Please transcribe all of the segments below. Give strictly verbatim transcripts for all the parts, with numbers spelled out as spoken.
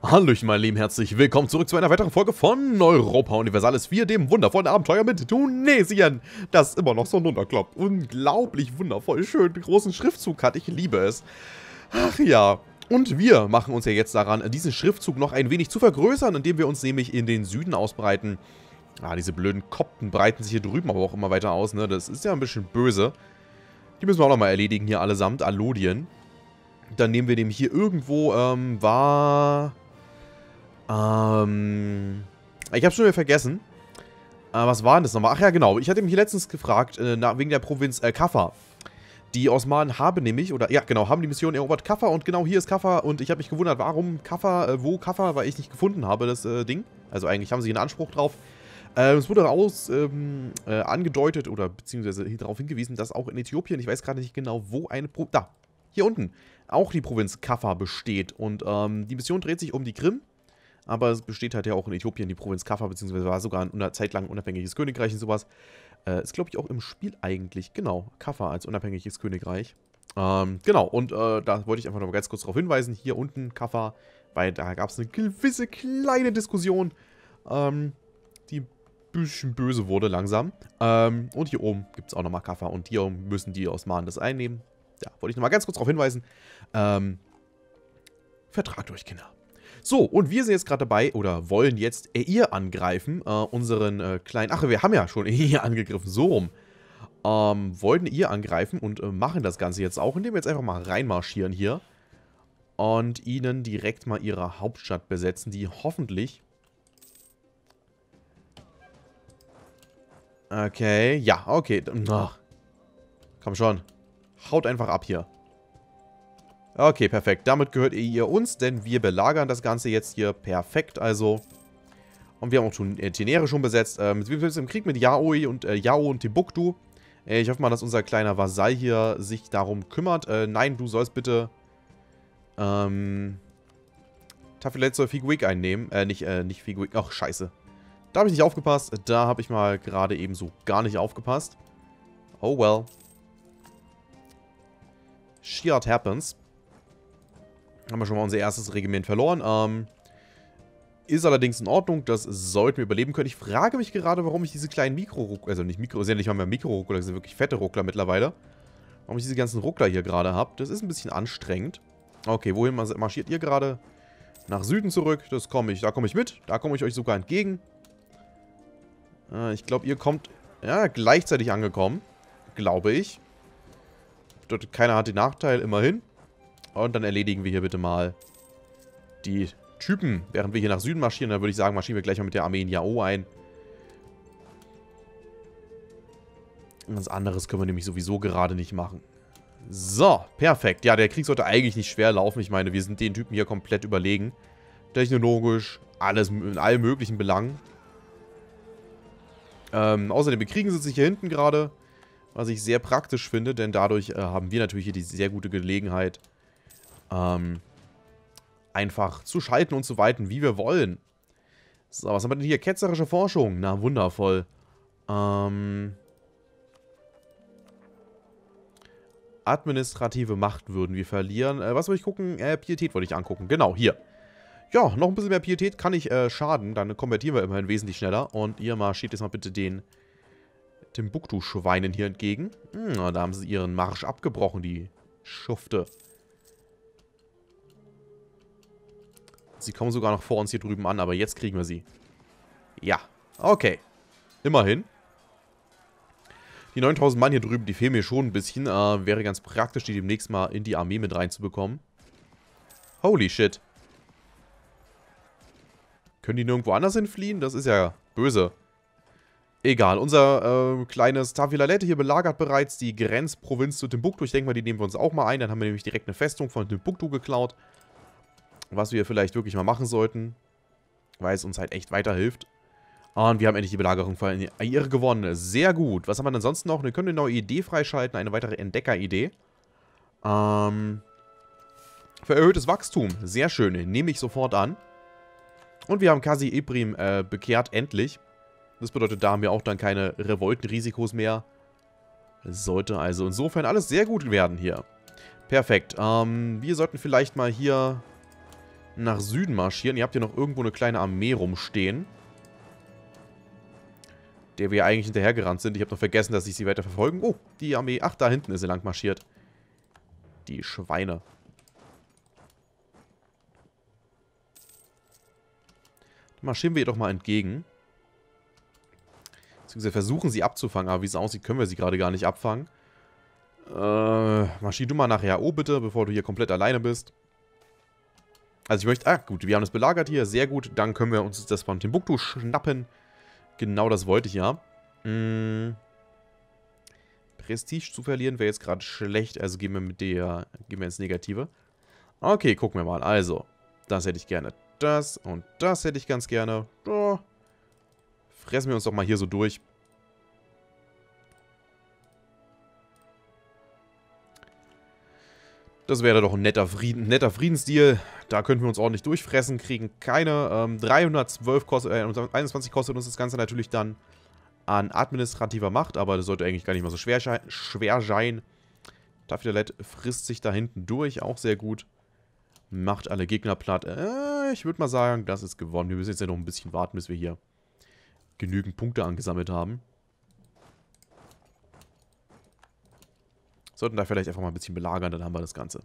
Hallöchen, meine Lieben, herzlich willkommen zurück zu einer weiteren Folge von Europa Universalis vier, dem wundervollen Abenteuer mit Tunesien, das immer noch so runterkloppt. Unglaublich wundervoll schön, großen Schriftzug hat, ich liebe es. Ach ja, und wir machen uns ja jetzt daran, diesen Schriftzug noch ein wenig zu vergrößern, indem wir uns nämlich in den Süden ausbreiten. Ah, diese blöden Kopten breiten sich hier drüben aber auch immer weiter aus, ne, das ist ja ein bisschen böse. Die müssen wir auch nochmal erledigen hier allesamt, Allodien. Dann nehmen wir nämlich hier irgendwo, ähm, war... Ähm, ich habe schon wieder vergessen. Äh, was war denn das nochmal? Ach ja, genau. Ich hatte mich hier letztens gefragt, äh, nach, wegen der Provinz äh, Kaffa. Die Osmanen haben nämlich, oder ja, genau, haben die Mission erobert Kaffa und genau hier ist Kaffa und ich habe mich gewundert, warum Kaffa, äh, wo Kaffa, weil ich nicht gefunden habe, das äh, Ding. Also eigentlich haben sie einen Anspruch drauf. Äh, es wurde aus, ähm, äh, angedeutet oder beziehungsweise darauf hingewiesen, dass auch in Äthiopien, ich weiß gerade nicht genau, wo eine Pro... Da, hier unten, auch die Provinz Kaffa besteht. Und ähm, die Mission dreht sich um die Krim. Aber es besteht halt ja auch in Äthiopien die Provinz Kaffa, beziehungsweise war sogar eine Zeit lang ein unabhängiges Königreich und sowas. Äh, ist, glaube ich, auch im Spiel eigentlich, genau, Kaffa als unabhängiges Königreich. Ähm, genau, und äh, da wollte ich einfach noch mal ganz kurz darauf hinweisen, hier unten Kaffa, weil da gab es eine gewisse kleine Diskussion, ähm, die ein bisschen böse wurde langsam. Ähm, und hier oben gibt es auch nochmal Kaffa und hier müssen die Osmanen das einnehmen. Ja, wollte ich nochmal ganz kurz darauf hinweisen. Ähm, vertragt euch, Kinder. So, und wir sind jetzt gerade dabei, oder wollen jetzt Eir angreifen, äh, unseren äh, kleinen... Ach, wir haben ja schon Eir angegriffen, so rum. Ähm, wollten Eir angreifen und äh, machen das Ganze jetzt auch, indem wir jetzt einfach mal reinmarschieren hier. Und ihnen direkt mal ihre Hauptstadt besetzen, die hoffentlich... Okay, ja, okay. Ach, komm schon. Haut einfach ab hier. Okay, perfekt. Damit gehört ihr uns, denn wir belagern das Ganze jetzt hier perfekt, also. Und wir haben auch äh, Tenere schon besetzt. Ähm, wir sind im Krieg mit Yaoi und äh, Yao und Timbuktu. Äh, ich hoffe mal, dass unser kleiner Vasall hier sich darum kümmert. Äh, nein, du sollst bitte ähm, Tafilet soll Figuik einnehmen. Äh, nicht, äh, nicht Figuik. Ach, scheiße. Da habe ich nicht aufgepasst. Da habe ich mal gerade eben so gar nicht aufgepasst. Oh well. Shit happens. Haben wir schon mal unser erstes Regiment verloren. Ähm, ist allerdings in Ordnung. Das sollten wir überleben können. Ich frage mich gerade, warum ich diese kleinen Mikro-Ruckler, also nicht Mikro, sind ja nicht mal mehr Mikro-Ruckler, das sind wirklich fette Ruckler mittlerweile. Warum ich diese ganzen Ruckler hier gerade habe. Das ist ein bisschen anstrengend. Okay, wohin marschiert ihr gerade? Nach Süden zurück. Das komme ich. Da komme ich mit. Da komme ich euch sogar entgegen. Äh, ich glaube, ihr kommt ja gleichzeitig angekommen. Glaube ich. Bedeutet, keiner hat den Nachteil, immerhin. Und dann erledigen wir hier bitte mal die Typen, während wir hier nach Süden marschieren. Dann würde ich sagen, marschieren wir gleich mal mit der Armee in Yao ein. Was anderes können wir nämlich sowieso gerade nicht machen. So, perfekt. Ja, der Krieg sollte eigentlich nicht schwer laufen. Ich meine, wir sind den Typen hier komplett überlegen. Technologisch, alles in allen möglichen Belangen. Ähm, außerdem bekriegen sie sich hier hinten gerade. Was ich sehr praktisch finde, denn dadurch äh, haben wir natürlich hier die sehr gute Gelegenheit, Ähm, einfach zu schalten und zu weiten, wie wir wollen. So, was haben wir denn hier? Ketzerische Forschung. Na, wundervoll. Ähm, administrative Macht würden wir verlieren. Äh, was soll ich gucken? Äh, Pietät wollte ich angucken. Genau, hier. Ja, noch ein bisschen mehr Pietät kann ich äh, schaden. Dann konvertieren wir immerhin wesentlich schneller. Und ihr marschiert jetzt mal bitte den Timbuktu-Schweinen hier entgegen. Hm, da haben sie ihren Marsch abgebrochen, die Schufte. Sie kommen sogar noch vor uns hier drüben an, aber jetzt kriegen wir sie. Ja, okay. Immerhin. Die neuntausend Mann hier drüben, die fehlen mir schon ein bisschen. Äh, wäre ganz praktisch, die demnächst mal in die Armee mit reinzubekommen. Holy shit. Können die nirgendwo anders hinfliehen? Das ist ja böse. Egal, unser äh, kleines Tafilalet hier belagert bereits die Grenzprovinz zu Timbuktu. Ich denke mal, die nehmen wir uns auch mal ein. Dann haben wir nämlich direkt eine Festung von Timbuktu geklaut. Was wir vielleicht wirklich mal machen sollten, weil es uns halt echt weiterhilft. Und wir haben endlich die Belagerung von Eir gewonnen. Sehr gut. Was haben wir denn sonst noch? Wir können eine neue Idee freischalten, eine weitere Entdecker-Idee. Ähm, für erhöhtes Wachstum. Sehr schön. Nehme ich sofort an. Und wir haben Kasi Ibrim äh, bekehrt, endlich. Das bedeutet, da haben wir auch dann keine Revoltenrisikos mehr. Das sollte also insofern alles sehr gut werden hier. Perfekt. Ähm, wir sollten vielleicht mal hier... nach Süden marschieren. Ihr habt hier noch irgendwo eine kleine Armee rumstehen, der wir eigentlich hinterhergerannt sind. Ich habe noch vergessen, dass ich sie weiter verfolgen. Oh, die Armee. Ach, da hinten ist sie lang marschiert. Die Schweine. Dann marschieren wir ihr doch mal entgegen. Beziehungsweise versuchen sie abzufangen, aber wie es aussieht, können wir sie gerade gar nicht abfangen. Äh, marschier du mal nachher O bitte, bevor du hier komplett alleine bist. Also ich möchte... Ah, gut, wir haben das belagert hier. Sehr gut. Dann können wir uns das von Timbuktu schnappen. Genau das wollte ich ja. Hm. Prestige zu verlieren wäre jetzt gerade schlecht. Also gehen wir mit der... Gehen wir ins Negative. Okay, gucken wir mal. Also, das hätte ich gerne. Das und das hätte ich ganz gerne. Oh. Fressen wir uns doch mal hier so durch. Das wäre doch ein netter, Frieden, netter Friedensdeal. Da könnten wir uns ordentlich durchfressen, kriegen keine. Ähm, dreihundertzwölf kostet, äh, einundzwanzig kostet uns das Ganze natürlich dann an administrativer Macht, aber das sollte eigentlich gar nicht mal so schwer, schwer sein. Tafidalet frisst sich da hinten durch, auch sehr gut. Macht alle Gegner platt. Äh, ich würde mal sagen, das ist gewonnen. Wir müssen jetzt ja noch ein bisschen warten, bis wir hier genügend Punkte angesammelt haben. Sollten da vielleicht einfach mal ein bisschen belagern, dann haben wir das Ganze.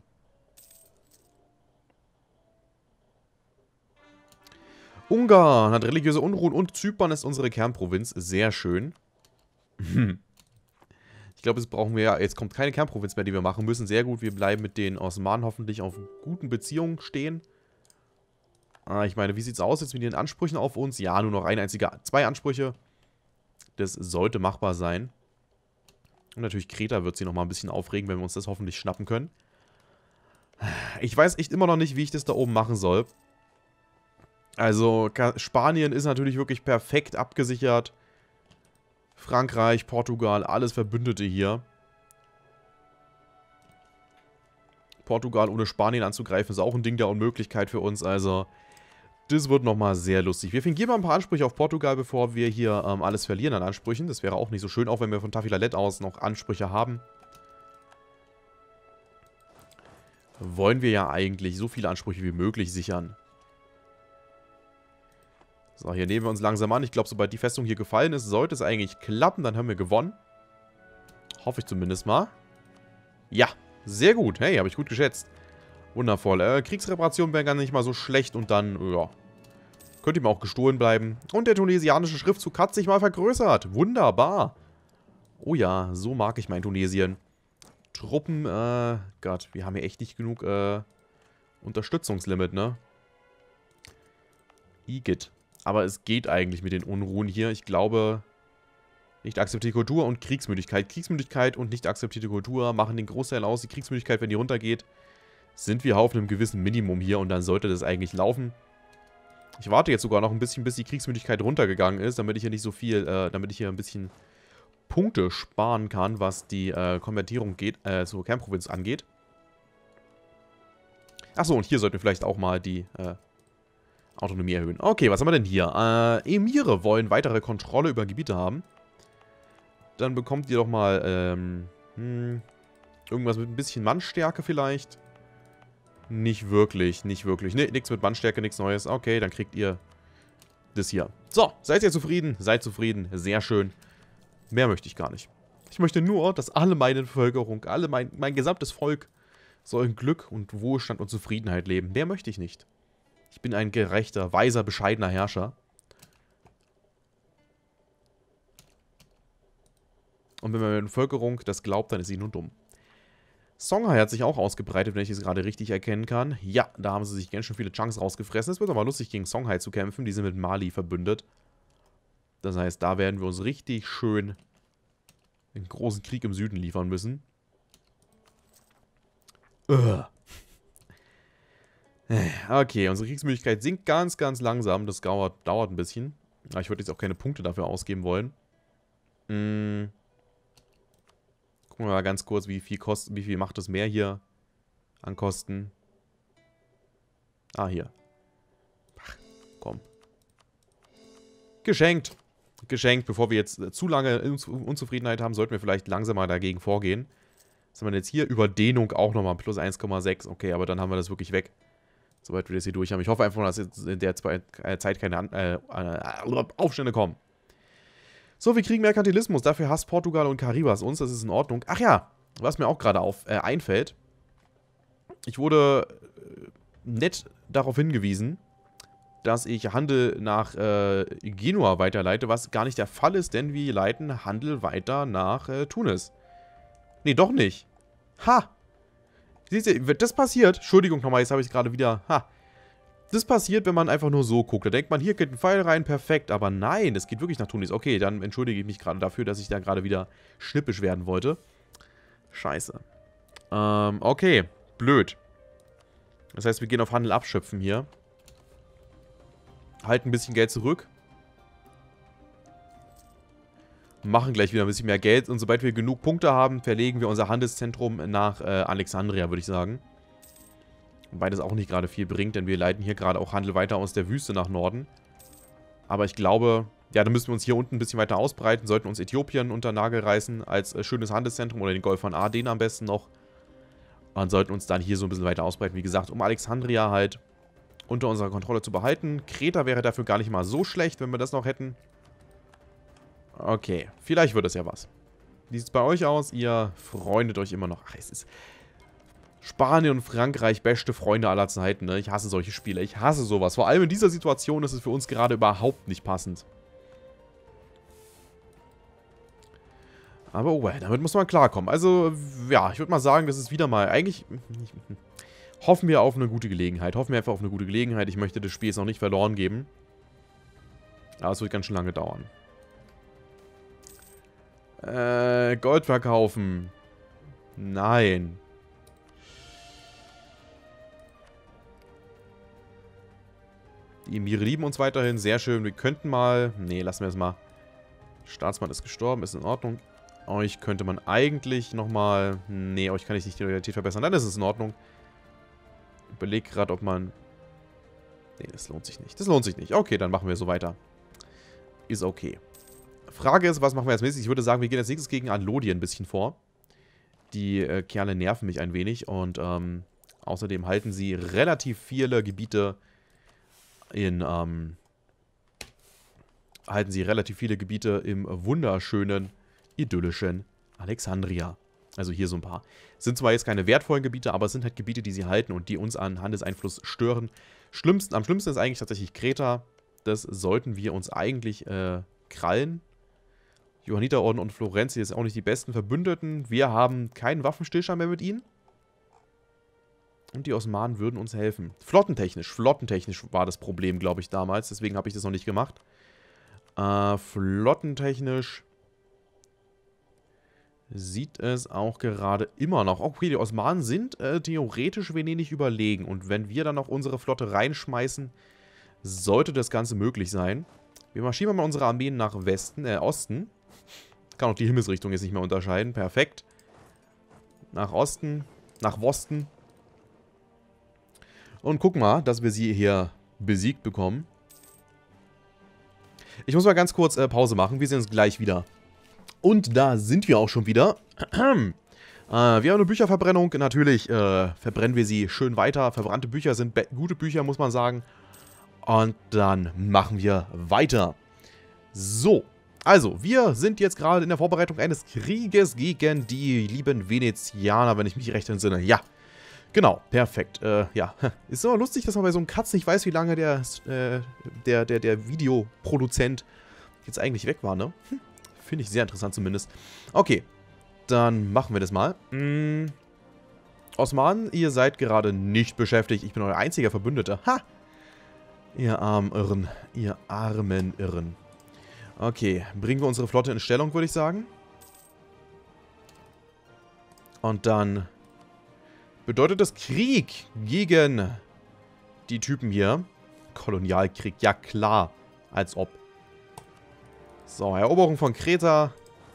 Ungarn hat religiöse Unruhen und Zypern ist unsere Kernprovinz. Sehr schön. Ich glaube, jetzt brauchen wir ja... Jetzt kommt keine Kernprovinz mehr, die wir machen müssen. Sehr gut, wir bleiben mit den Osmanen hoffentlich auf guten Beziehungen stehen. Ah, ich meine, wie sieht es aus jetzt mit den Ansprüchen auf uns? Ja, nur noch ein einziger... Zwei Ansprüche. Das sollte machbar sein. Und natürlich Kreta wird sie nochmal ein bisschen aufregen, wenn wir uns das hoffentlich schnappen können. Ich weiß echt immer noch nicht, wie ich das da oben machen soll. Also, Spanien ist natürlich wirklich perfekt abgesichert. Frankreich, Portugal, alles Verbündete hier. Portugal ohne Spanien anzugreifen ist auch ein Ding der Unmöglichkeit für uns. Also, das wird nochmal sehr lustig. Wir fingieren mal ein paar Ansprüche auf Portugal, bevor wir hier ähm, alles verlieren an Ansprüchen. Das wäre auch nicht so schön, auch wenn wir von Tafilalet aus noch Ansprüche haben. Wollen wir ja eigentlich so viele Ansprüche wie möglich sichern. So, hier nehmen wir uns langsam an. Ich glaube, sobald die Festung hier gefallen ist, sollte es eigentlich klappen. Dann haben wir gewonnen. Hoffe ich zumindest mal. Ja, sehr gut. Hey, habe ich gut geschätzt. Wundervoll. Äh, Kriegsreparationen wären gar nicht mal so schlecht und dann, ja, könnte ihm auch gestohlen bleiben. Und der tunesianische Schriftzug hat sich mal vergrößert. Wunderbar. Oh ja, so mag ich mein Tunesien. Truppen, äh, Gott, wir haben hier echt nicht genug, äh, Unterstützungslimit, ne? Igitt. Aber es geht eigentlich mit den Unruhen hier. Ich glaube, nicht akzeptierte Kultur und Kriegsmüdigkeit. Kriegsmüdigkeit und nicht akzeptierte Kultur machen den Großteil aus. Die Kriegsmüdigkeit, wenn die runtergeht, sind wir auf einem gewissen Minimum hier und dann sollte das eigentlich laufen. Ich warte jetzt sogar noch ein bisschen, bis die Kriegsmüdigkeit runtergegangen ist, damit ich hier nicht so viel, äh, damit ich hier ein bisschen Punkte sparen kann, was die äh, Konvertierung geht, äh, zur Kernprovinz angeht. Achso, und hier sollten wir vielleicht auch mal die äh, Autonomie erhöhen. Okay, was haben wir denn hier? Äh, Emire wollen weitere Kontrolle über Gebiete haben. Dann bekommt ihr doch mal, ähm, hm, irgendwas mit ein bisschen Mannstärke vielleicht. Nicht wirklich, nicht wirklich. Ne, nichts mit Mannstärke, nichts Neues. Okay, dann kriegt ihr das hier. So, seid ihr zufrieden? Seid zufrieden. Sehr schön. Mehr möchte ich gar nicht. Ich möchte nur, dass alle meine Bevölkerung, alle mein, mein gesamtes Volk soll in Glück und Wohlstand und Zufriedenheit leben. Mehr möchte ich nicht. Ich bin ein gerechter, weiser, bescheidener Herrscher. Und wenn meine Bevölkerung das glaubt, dann ist sie nur dumm. Songhai hat sich auch ausgebreitet, wenn ich es gerade richtig erkennen kann. Ja, da haben sie sich ganz schön viele Chunks rausgefressen. Es wird aber lustig, gegen Songhai zu kämpfen. Die sind mit Mali verbündet. Das heißt, da werden wir uns richtig schön einen großen Krieg im Süden liefern müssen. Ugh. Okay, unsere Kriegsmöglichkeit sinkt ganz, ganz langsam. Das dauert, dauert ein bisschen. Aber ich würde jetzt auch keine Punkte dafür ausgeben wollen. Hm. Gucken wir mal ganz kurz, wie viel kostet, wie viel macht das mehr hier an Kosten. Ah, hier. Ach, komm. Geschenkt. Geschenkt. Bevor wir jetzt zu lange Unzufriedenheit haben, sollten wir vielleicht langsamer dagegen vorgehen. Was haben wir jetzt hier? Überdehnung auch nochmal plus eins Komma sechs. Okay, aber dann haben wir das wirklich weg. Soweit wir das hier durch haben. Ich hoffe einfach, dass jetzt in der Zeit keine äh, äh, Aufstände kommen. So, wir kriegen Merkantilismus. Dafür hasst Portugal und Karibas uns. Das ist in Ordnung. Ach ja, was mir auch gerade auf äh, einfällt. Ich wurde äh, nett darauf hingewiesen, dass ich Handel nach äh, Genua weiterleite, was gar nicht der Fall ist, denn wir leiten Handel weiter nach äh, Tunis. Nee, doch nicht. Ha! Siehst du, das passiert, Entschuldigung nochmal, jetzt habe ich gerade wieder, ha. Das passiert, wenn man einfach nur so guckt. Da denkt man, hier geht ein Pfeil rein, perfekt. Aber nein, es geht wirklich nach Tunis. Okay, dann entschuldige ich mich gerade dafür, dass ich da gerade wieder schnippisch werden wollte. Scheiße. Ähm, okay, blöd. Das heißt, wir gehen auf Handel abschöpfen hier. Halten ein bisschen Geld zurück. Machen gleich wieder ein bisschen mehr Geld. Und sobald wir genug Punkte haben, verlegen wir unser Handelszentrum nach äh, Alexandria, würde ich sagen. Wobei das auch nicht gerade viel bringt, denn wir leiten hier gerade auch Handel weiter aus der Wüste nach Norden. Aber ich glaube, ja, dann müssen wir uns hier unten ein bisschen weiter ausbreiten. Sollten uns Äthiopien unter Nagel reißen als äh, schönes Handelszentrum oder den Golf von Aden am besten noch. Und sollten uns dann hier so ein bisschen weiter ausbreiten. Wie gesagt, um Alexandria halt unter unserer Kontrolle zu behalten. Kreta wäre dafür gar nicht mal so schlecht, wenn wir das noch hätten. Okay, vielleicht wird es ja was. Wie sieht es bei euch aus? Ihr freundet euch immer noch. Ach, es ist Spanien und Frankreich, beste Freunde aller Zeiten, ne? Ich hasse solche Spiele. Ich hasse sowas. Vor allem in dieser Situation ist es für uns gerade überhaupt nicht passend. Aber oh well, damit muss man klarkommen. Also, ja, ich würde mal sagen, das ist wieder mal eigentlich... Hoffen wir auf eine gute Gelegenheit. Hoffen wir einfach auf eine gute Gelegenheit. Ich möchte das Spiel jetzt noch nicht verloren geben. Aber es wird ganz schön lange dauern. Äh, Gold verkaufen. Nein. Die Emire lieben uns weiterhin. Sehr schön. Wir könnten mal... Nee, lassen wir es mal. Staatsmann ist gestorben. Ist in Ordnung. Euch könnte man eigentlich nochmal... Nee, euch kann ich nicht die Loyalität verbessern. Dann ist es in Ordnung. Überleg gerade, ob man... Nee, das lohnt sich nicht. Das lohnt sich nicht. Okay, dann machen wir so weiter. Ist okay. Frage ist, was machen wir als nächstes? Ich würde sagen, wir gehen als nächstes gegen Anlodien ein bisschen vor. Die äh, Kerle nerven mich ein wenig. Und ähm, außerdem halten sie relativ viele Gebiete in... Ähm, halten sie relativ viele Gebiete im wunderschönen, idyllischen Alexandria. Also hier so ein paar. Sind zwar jetzt keine wertvollen Gebiete, aber es sind halt Gebiete, die sie halten und die uns an Handelseinfluss stören. Schlimmsten, am schlimmsten ist eigentlich tatsächlich Kreta. Das sollten wir uns eigentlich äh, krallen. Johanniterorden und Florenz sind auch nicht die besten Verbündeten. Wir haben keinen Waffenstillstand mehr mit ihnen. Und die Osmanen würden uns helfen. Flottentechnisch, flottentechnisch war das Problem, glaube ich, damals. Deswegen habe ich das noch nicht gemacht. Äh, flottentechnisch sieht es auch gerade immer noch. Okay, die Osmanen sind äh, theoretisch Venedig überlegen. Und wenn wir dann noch unsere Flotte reinschmeißen, sollte das Ganze möglich sein. Wir marschieren mal unsere Armeen nach Westen, äh, Osten. Kann auch die Himmelsrichtung jetzt nicht mehr unterscheiden. Perfekt. Nach Osten, nach Wosten. Und guck mal, dass wir sie hier besiegt bekommen. Ich muss mal ganz kurz äh, Pause machen. Wir sehen uns gleich wieder. Und da sind wir auch schon wieder. äh, wir haben eine Bücherverbrennung. Natürlich äh, verbrennen wir sie schön weiter. Verbrannte Bücher sind gute Bücher, muss man sagen. Und dann machen wir weiter. So. Also, wir sind jetzt gerade in der Vorbereitung eines Krieges gegen die lieben Venezianer, wenn ich mich recht entsinne. Ja. Genau, perfekt. Äh, ja, ist immer lustig, dass man bei so einem Katz nicht weiß, wie lange der, äh, der, der, der Videoproduzent jetzt eigentlich weg war, ne? Hm. Finde ich sehr interessant zumindest. Okay, dann machen wir das mal. Hm. Osmanen, ihr seid gerade nicht beschäftigt. Ich bin euer einziger Verbündeter. Ha! Ihr armen Irren. Ihr armen Irren. Okay, bringen wir unsere Flotte in Stellung, würde ich sagen. Und dann... bedeutet das Krieg gegen die Typen hier. Kolonialkrieg, ja klar. Als ob. So, Eroberung von Kreta.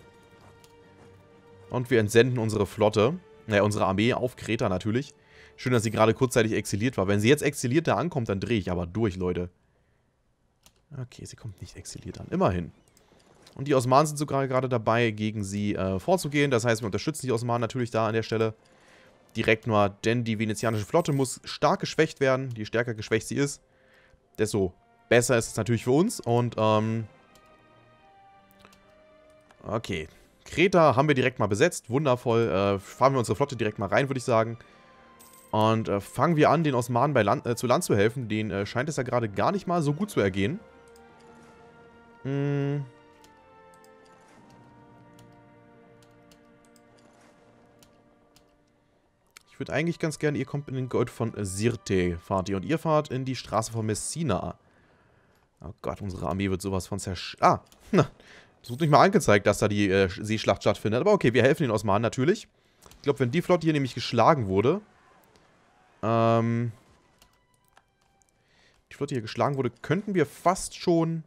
Und wir entsenden unsere Flotte. Naja, unsere Armee auf Kreta natürlich. Schön, dass sie gerade kurzzeitig exiliert war. Wenn sie jetzt exiliert da ankommt, dann drehe ich aber durch, Leute. Okay, sie kommt nicht exiliert an. Immerhin. Und die Osmanen sind sogar gerade dabei, gegen sie äh, vorzugehen. Das heißt, wir unterstützen die Osmanen natürlich da an der Stelle. direkt mal, denn die venezianische Flotte muss stark geschwächt werden. Je stärker geschwächt sie ist, desto besser ist es natürlich für uns. Und, ähm... okay. Kreta haben wir direkt mal besetzt. Wundervoll. Äh, fahren wir unsere Flotte direkt mal rein, würde ich sagen. Und äh, fangen wir an, den Osmanen bei Land, äh, zu Land zu helfen. Denen äh, scheint es ja gerade gar nicht mal so gut zu ergehen. Hm. Ich würde eigentlich ganz gerne, ihr kommt in den Golf von Sirte, fahrt ihr. Und ihr fahrt in die Straße von Messina. Oh Gott, unsere Armee wird sowas von zersch... Ah, na. Es wird nicht mal angezeigt, dass da die äh, Seeschlacht stattfindet. Aber okay, wir helfen den Osmanen natürlich. Ich glaube, wenn die Flotte hier nämlich geschlagen wurde... Ähm... Die Flotte hier geschlagen wurde, könnten wir fast schon...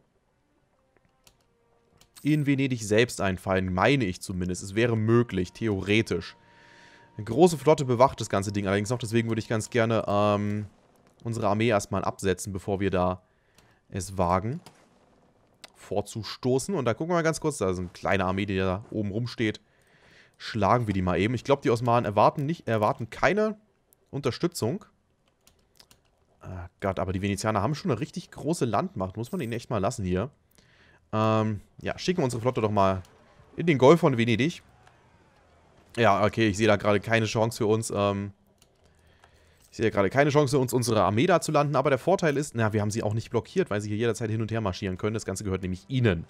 in Venedig selbst einfallen. Meine ich zumindest. Es wäre möglich, theoretisch. Eine große Flotte bewacht das ganze Ding allerdings noch. Deswegen würde ich ganz gerne ähm, unsere Armee erstmal absetzen, bevor wir da es wagen, vorzustoßen. Und da gucken wir mal ganz kurz, da ist eine kleine Armee, die da oben rumsteht. Schlagen wir die mal eben. Ich glaube, die Osmanen erwarten, nicht, erwarten keine Unterstützung. Ah Gott, aber die Venezianer haben schon eine richtig große Landmacht. Muss man ihnen echt mal lassen hier. Ähm, ja, schicken wir unsere Flotte doch mal in den Golf von Venedig. Ja, okay, ich sehe da gerade keine Chance für uns, ähm... Ich sehe gerade keine Chance für uns, unsere Armee da zu landen, aber der Vorteil ist, na, wir haben sie auch nicht blockiert, weil sie hier jederzeit hin und her marschieren können. Das Ganze gehört nämlich ihnen.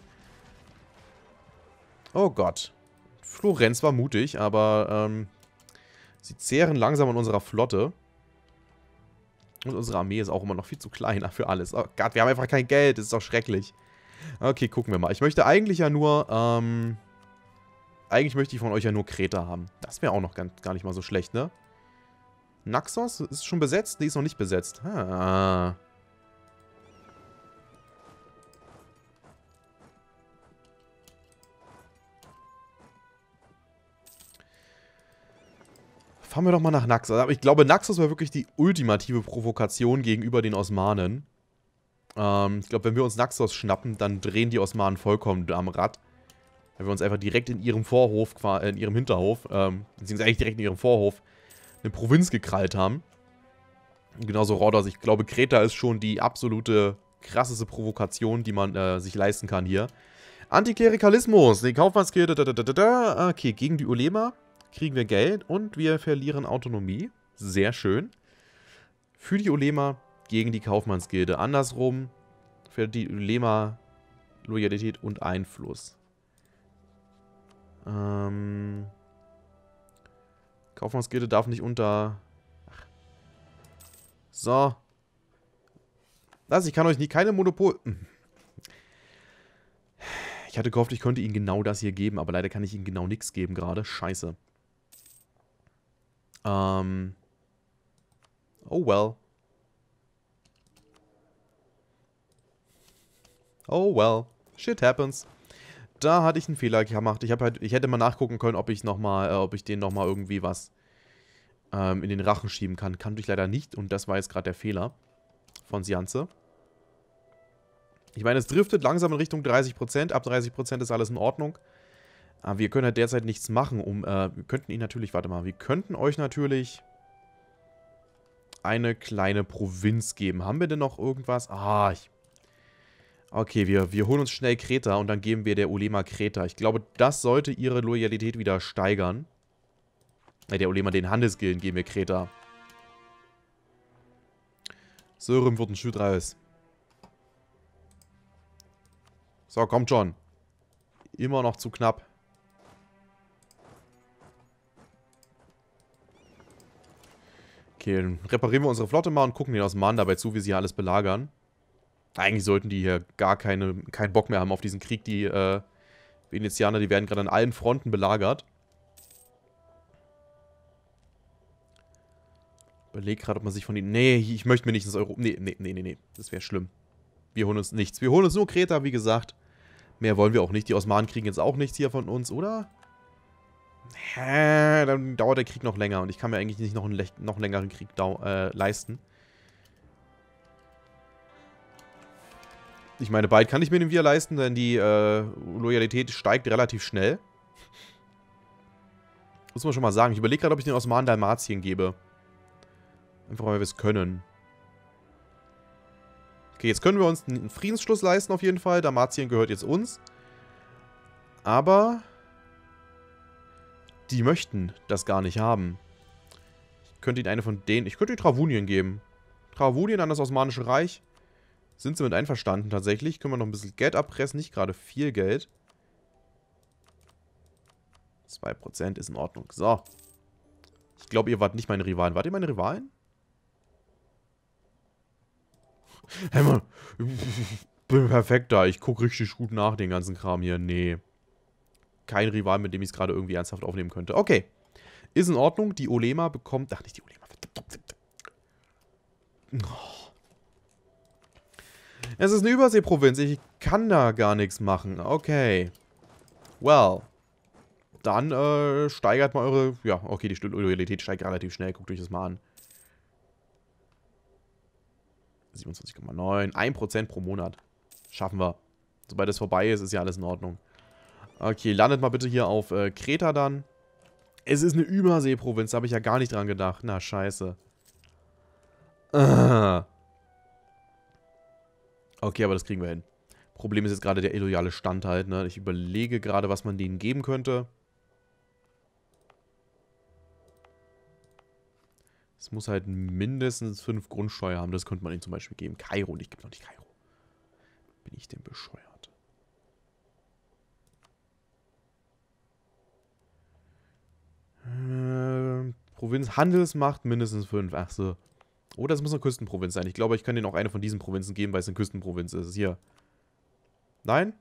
Oh Gott. Florenz war mutig, aber ähm, sie zehren langsam an unserer Flotte. Und unsere Armee ist auch immer noch viel zu kleiner für alles. Oh Gott, wir haben einfach kein Geld, das ist doch schrecklich. Okay, gucken wir mal. Ich möchte eigentlich ja nur, ähm... Eigentlich möchte ich von euch ja nur Kreta haben. Das wäre auch noch gar, gar nicht mal so schlecht, ne? Naxos ist schon besetzt? Nee, ist noch nicht besetzt. Ah. Fahren wir doch mal nach Naxos. Aber ich glaube, Naxos war wirklich die ultimative Provokation gegenüber den Osmanen. Ähm, ich glaube, wenn wir uns Naxos schnappen, dann drehen die Osmanen vollkommen am Rad. Weil wir uns einfach direkt in ihrem Vorhof, in ihrem Hinterhof, ähm, beziehungsweise eigentlich direkt in ihrem Vorhof, eine Provinz gekrallt haben. Und genauso Rhodos. Ich glaube, Kreta ist schon die absolute krasseste Provokation, die man äh, sich leisten kann hier. Antiklerikalismus, die Kaufmannskirche, da, da, da, da. Okay, gegen die Ulema kriegen wir Geld und wir verlieren Autonomie. Sehr schön. Für die Ulema gegen die Kaufmannsgilde. Andersrum für die Ulema Loyalität und Einfluss. Ähm... Kaufmannsgilde darf nicht unter... Ach. So. Was? Ich kann euch nie keine Monopol... Ich hatte gehofft, ich könnte ihnen genau das hier geben, aber leider kann ich ihnen genau nichts geben gerade. Scheiße. Ähm... Oh well. Oh well. Shit happens. Da hatte ich einen Fehler gemacht. Ich habe halt, ich hätte mal nachgucken können, ob ich noch mal, äh, ob ich denen nochmal irgendwie was ähm, in den Rachen schieben kann. Kann ich leider nicht und das war jetzt gerade der Fehler von Sianze. Ich meine, es driftet langsam in Richtung dreißig Prozent. Ab dreißig Prozent ist alles in Ordnung. Aber wir können halt derzeit nichts machen, um, äh, wir könnten ihn natürlich, warte mal, wir könnten euch natürlich eine kleine Provinz geben. Haben wir denn noch irgendwas? Ah, ich... Okay, wir, wir holen uns schnell Kreta und dann geben wir der Ulema Kreta. Ich glaube, das sollte ihre Loyalität wieder steigern. Ne, der Ulema, den Handelsgilden geben wir Kreta. Sören wird ein Schütt raus. So, kommt schon. Immer noch zu knapp. Okay, dann reparieren wir unsere Flotte mal und gucken den Osmanen dabei zu, wie sie hier alles belagern. Eigentlich sollten die hier gar keine, keinen Bock mehr haben auf diesen Krieg. Die äh, Venezianer, die werden gerade an allen Fronten belagert. Überleg gerade, ob man sich von ihnen... Nee, ich möchte mir nicht ins Euro... Nee, nee, nee, nee, nee. Das wäre schlimm. Wir holen uns nichts. Wir holen uns nur Kreta, wie gesagt. Mehr wollen wir auch nicht. Die Osmanen kriegen jetzt auch nichts hier von uns, oder? Hä, dann dauert der Krieg noch länger. Und ich kann mir eigentlich nicht noch einen, noch einen längeren Krieg äh, leisten. Ich meine, bald kann ich mir den wieder leisten, denn die äh, Loyalität steigt relativ schnell. Muss man schon mal sagen. Ich überlege gerade, ob ich den Osmanen Dalmatien gebe. Einfach weil wir es können. Okay, jetzt können wir uns einen Friedensschluss leisten auf jeden Fall. Dalmatien gehört jetzt uns. Aber die möchten das gar nicht haben. Ich könnte ihnen eine von denen... Ich könnte die Travunien geben. Travunien an das Osmanische Reich. Sind sie mit einverstanden tatsächlich. Können wir noch ein bisschen Geld abpressen. Nicht gerade viel Geld. zwei Prozent ist in Ordnung. So. Ich glaube, ihr wart nicht meine Rivalen. Wart ihr meine Rivalen? Hey, Mann. Ich bin perfekt da. Ich gucke richtig gut nach, den ganzen Kram hier. Nee. Kein Rival, mit dem ich es gerade irgendwie ernsthaft aufnehmen könnte. Okay. Ist in Ordnung. Die Ulema bekommt... Ach, nicht die Ulema. Oh. Es ist eine Überseeprovinz. Ich kann da gar nichts machen. Okay. Well. Dann äh, steigert mal eure... Ja, okay, die Loyalität steigt relativ schnell. Guckt euch das mal an. siebenundzwanzig Komma neun. ein Prozent pro Monat. Schaffen wir. Sobald es vorbei ist, ist ja alles in Ordnung. Okay, landet mal bitte hier auf äh, Kreta dann. Es ist eine Überseeprovinz. Da habe ich ja gar nicht dran gedacht. Na, scheiße. Ah. Okay, aber das kriegen wir hin. Problem ist jetzt gerade der illoyale Stand halt, ne? Ich überlege gerade, was man denen geben könnte. Es muss halt mindestens fünf Grundsteuer haben. Das könnte man ihnen zum Beispiel geben. Kairo. Und ich gebe noch nicht Kairo. Bin ich denn bescheuert? Äh, Provinz Handelsmacht mindestens fünf. Ach so. Oder es muss eine Küstenprovinz sein. Ich glaube, ich kann denen auch eine von diesen Provinzen geben, weil es eine Küstenprovinz ist. Hier. Nein?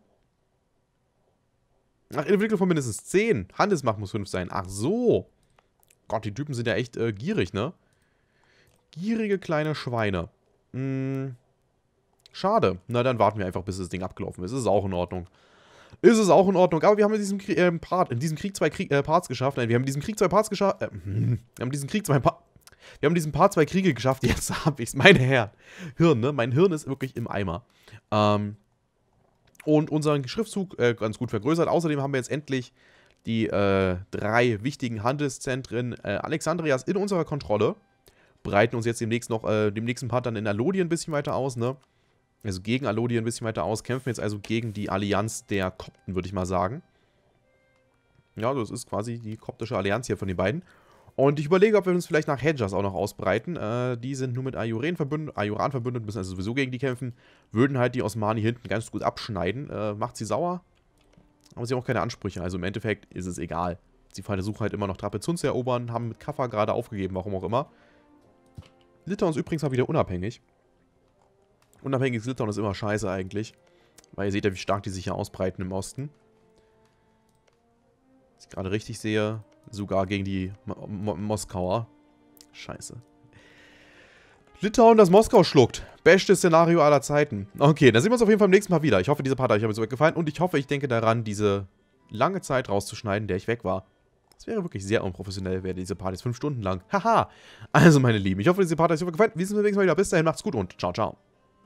Ach, Entwicklung von mindestens zehn. Handelsmacht muss fünf sein. Ach so. Gott, die Typen sind ja echt äh, gierig, ne? Gierige kleine Schweine. Hm. Schade. Na, dann warten wir einfach, bis das Ding abgelaufen ist. Ist auch in Ordnung. Ist es auch in Ordnung. Aber wir haben in diesem Krieg, äh, Part, in diesem Krieg zwei Krieg, äh, Parts geschafft. Nein, wir haben in diesem Krieg zwei Parts geschafft. Äh, wir haben diesen Krieg zwei Parts. Wir haben diesen Part zwei Kriege geschafft. Jetzt habe ich es. Meine Herren. Hirn, ne? Mein Hirn ist wirklich im Eimer. Ähm. Und unseren Schriftzug äh, ganz gut vergrößert. Außerdem haben wir jetzt endlich die äh, drei wichtigen Handelszentren äh, Alexandrias in unserer Kontrolle. Breiten uns jetzt demnächst noch, äh, dem nächsten Part dann in Allodien ein bisschen weiter aus, ne? Also gegen Allodien ein bisschen weiter aus. Kämpfen jetzt also gegen die Allianz der Kopten, würde ich mal sagen. Ja, das ist quasi die koptische Allianz hier von den beiden. Und ich überlege, ob wir uns vielleicht nach Hedjas auch noch ausbreiten. Äh, die sind nur mit Ajuran verbündet, Ajuran verbündet, müssen also sowieso gegen die kämpfen. Würden halt die Osmani hinten ganz gut abschneiden. Äh, macht sie sauer. Aber sie haben auch keine Ansprüche. Also im Endeffekt ist es egal. Sie versuchen halt immer noch Trapezunt zu erobern, haben mit Kaffa gerade aufgegeben, warum auch immer. Litauen ist übrigens mal wieder unabhängig. Unabhängiges Litauen ist immer scheiße eigentlich. Weil ihr seht ja, wie stark die sich hier ausbreiten im Osten. Was ich gerade richtig sehe, sogar gegen die Mo Mo Moskauer. Scheiße. Litauen, das Moskau schluckt. Bestes Szenario aller Zeiten. Okay, dann sehen wir uns auf jeden Fall im nächsten Mal wieder. Ich hoffe, diese Part hat euch aber so gefallen. Und ich hoffe, ich denke daran, diese lange Zeit rauszuschneiden, der ich weg war. Das wäre wirklich sehr unprofessionell, wäre diese Part jetzt fünf Stunden lang. Haha. Also, meine Lieben, ich hoffe, diese Part hat euch gefallen. Wir sehen uns beim nächsten Mal wieder. Bis dahin, macht's gut und ciao, ciao.